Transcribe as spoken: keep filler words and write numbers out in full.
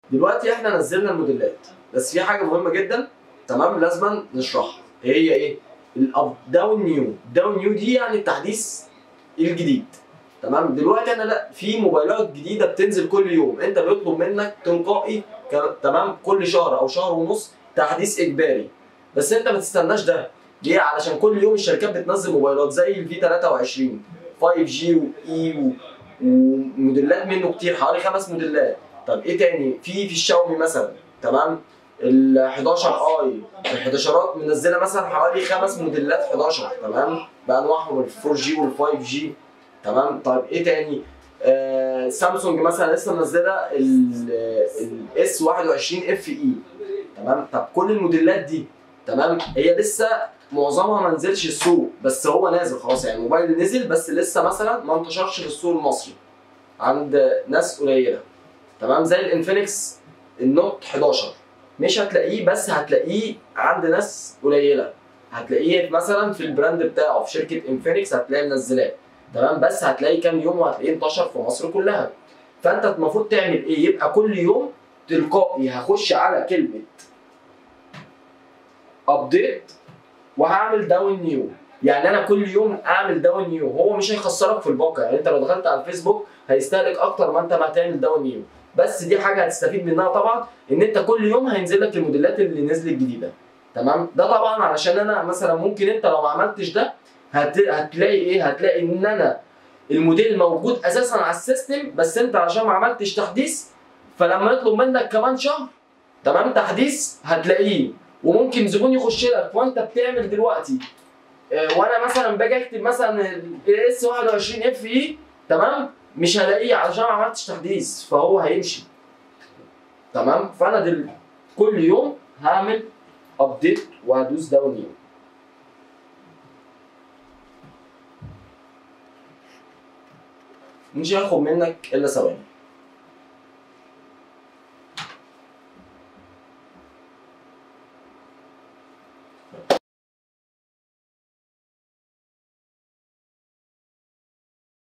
دلوقتي احنا نزلنا الموديلات، بس في حاجه مهمه جدا تمام لازم نشرحها. هي ايه؟ الاب داون نيو. داون نيو دي يعني التحديث الجديد. تمام. دلوقتي انا لا في موبايلات جديده بتنزل كل يوم، انت بيطلب منك تلقائي تمام كل شهر او شهر ونص تحديث اجباري. بس انت ما تستناش ده. ليه؟ علشان كل يوم الشركات بتنزل موبايلات زي الفي ثلاثة وعشرين خمسة جي واي وموديلات منه كتير، حوالي خمس موديلات. طب ايه تاني؟ في في الشاومي مثلا تمام ال حداشر اي الحداشرات منزله مثلا حوالي خمس موديلات حداشر تمام بانواعهم ال فور جي وال فايف جي. تمام. طيب ايه تاني؟ آه سامسونج مثلا لسه منزله الاس واحد وعشرين اف اي. تمام. طب كل الموديلات دي تمام هي لسه معظمها ما نزلش السوق، بس هو نازل خلاص، يعني الموبايل نزل بس لسه مثلا ما انتشرش في السوق المصري عند ناس قليله. تمام. زي الانفينكس النوت حداشر مش هتلاقيه، بس هتلاقيه عند ناس قليله. هتلاقيه مثلا في البراند بتاعه في شركه انفينكس هتلاقيه منزلاه. تمام. بس هتلاقيه كام يوم وهتلاقيه انتشر في مصر كلها. فانت المفروض تعمل ايه؟ يبقى كل يوم تلقائي هخش على كلمه ابديت وهعمل داون نيو. يعني انا كل يوم اعمل داون نيو، هو مش هيخسرك في الباقه. يعني انت لو دخلت على الفيسبوك هيستهلك اكتر ما انت ما هتعمل داون نيو، بس دي حاجه هتستفيد منها طبعا، ان انت كل يوم هينزل لك الموديلات اللي نزلت جديده. تمام. ده طبعا علشان انا مثلا ممكن انت لو ما عملتش ده هت... هتلاقي ايه؟ هتلاقي ان انا الموديل موجود اساسا على السيستم، بس انت عشان ما عملتش تحديث، فلما يطلب منك كمان شهر تمام تحديث هتلاقيه، وممكن زبون يخش لك وانت بتعمل دلوقتي آه وانا مثلا باجي اكتب مثلا الاس واحد وعشرين اف اي تمام مش هلاقيه علشان ما عملتش تحديث، فهو هيمشي. تمام. فانا دل... كل يوم هعمل ابديت وهدوس داون نيو. مش هياخد منك الا ثواني.